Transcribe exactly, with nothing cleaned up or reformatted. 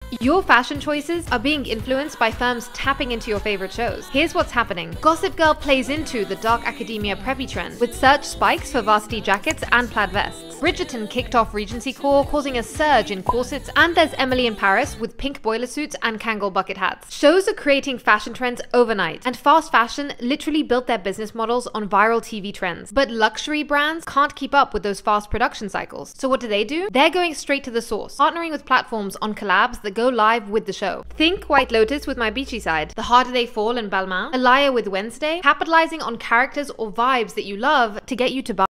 Your fashion choices are being influenced by firms tapping into your favorite shows. Here's what's happening. Gossip Girl plays into the dark academia preppy trend, with surge spikes for varsity jackets and plaid vests. Bridgerton kicked off Regency core, causing a surge in corsets, and there's Emily in Paris with pink boiler suits and Kangol bucket hats. Shows are creating fashion trends overnight, and fast fashion literally built their business models on viral T V trends. But luxury brands can't keep up with those fast production cycles. So what do they do? They're going straight to the source, partnering with platforms on collabs that go live with the show. Think White Lotus with My Beachy Side, The Harder They Fall and Balmain, Alaya with Wednesday, capitalizing on characters or vibes that you love to get you to buy.